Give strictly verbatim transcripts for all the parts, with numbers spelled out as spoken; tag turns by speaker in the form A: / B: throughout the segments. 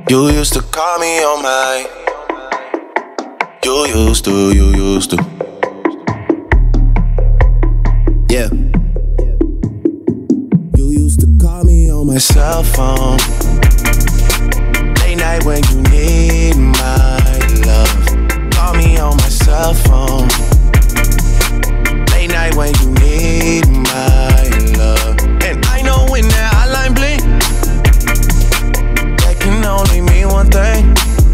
A: You used to call me on my. You used to, you used to. Yeah. You used to call me on my cell phone. Late night when you need my love. Call me on my cell phone. Late night when you need my love. And I know when that hotline blink, that can only mean one thing.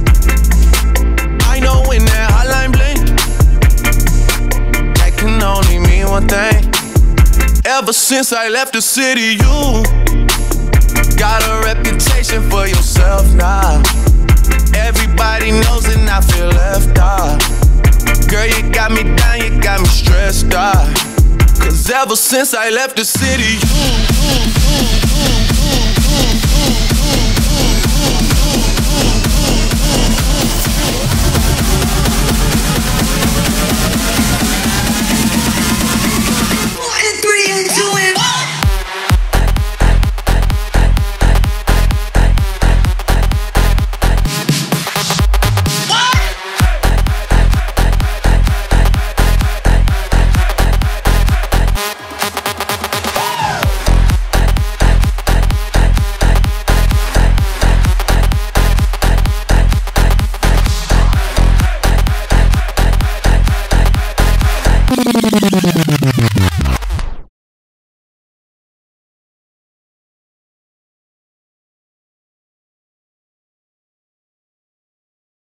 A: I know when that hotline blink, that can only mean one thing. Ever since I left the city, you got a reputation for yourself now. Everybody knows and I feel left out. Girl, you got me down, you got me stressed out. Cause ever since I left the city, you, you, you, you, you,
B: Four and three and two and one.
A: you.